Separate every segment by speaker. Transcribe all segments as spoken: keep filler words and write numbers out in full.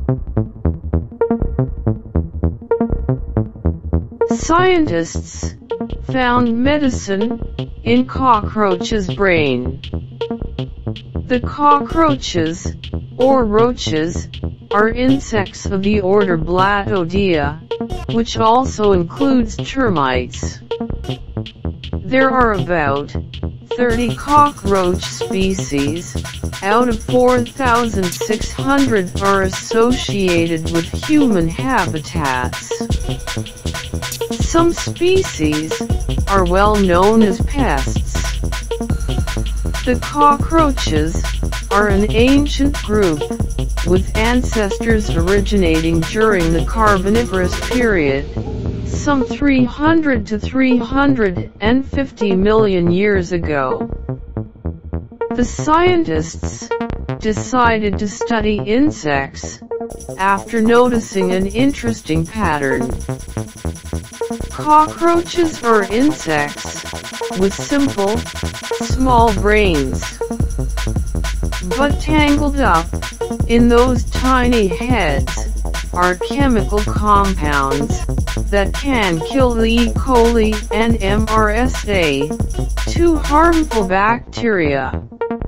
Speaker 1: Scientists found medicine in cockroach's brain. The cockroaches, or roaches, are insects of the order Blattodea, which also includes termites. There are about thirty cockroach species, out of four thousand six hundred are associated with human habitats. Some species are well known as pests. The cockroaches are an ancient group, with ancestors originating during the Carboniferous period, some three hundred to three hundred fifty million years ago. The scientists decided to study insects after noticing an interesting pattern. Cockroaches are insects with simple, small brains. But tangled up in those tiny heads are chemical compounds that can kill the E. coli and M R S A, two harmful bacteria.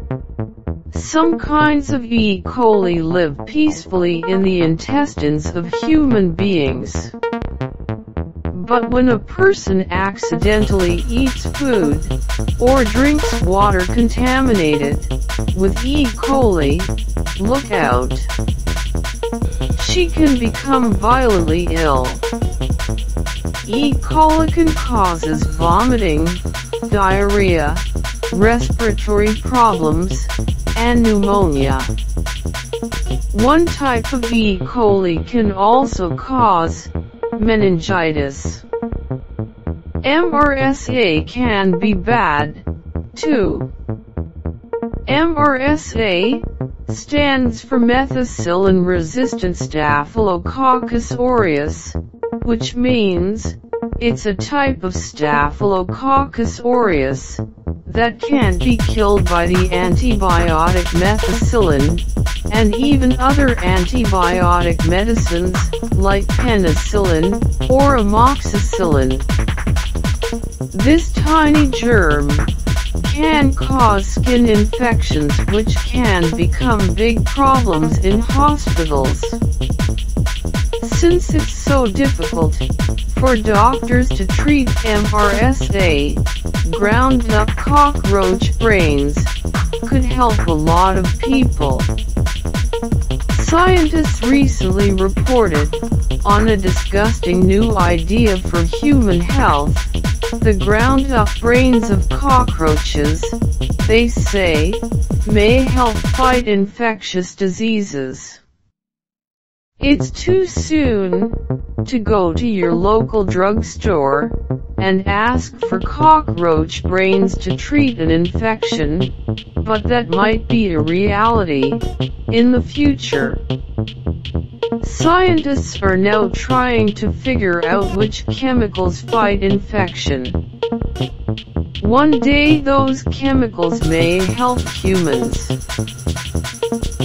Speaker 1: Some kinds of E. coli live peacefully in the intestines of human beings. But when a person accidentally eats food, or drinks water contaminated with E. coli, look out. She can become violently ill. E. coli can cause vomiting, diarrhea, respiratory problems, and pneumonia. One type of E. coli can also cause meningitis. M R S A can be bad, too. M R S A stands for methicillin-resistant Staphylococcus aureus, which means it's a type of Staphylococcus aureus that can't be killed by the antibiotic methicillin, and even other antibiotic medicines, like penicillin, or amoxicillin. This tiny germ can cause skin infections which can become big problems in hospitals. Since it's so difficult for doctors to treat M R S A, ground-up cockroach brains could help a lot of people. Scientists recently reported on a disgusting new idea for human health: the ground-up brains of cockroaches, they say, may help fight infectious diseases. It's too soon to go to your local drugstore and ask for cockroach brains to treat an infection, but that might be a reality in the future. Scientists are now trying to figure out which chemicals fight infection. One day those chemicals may help humans.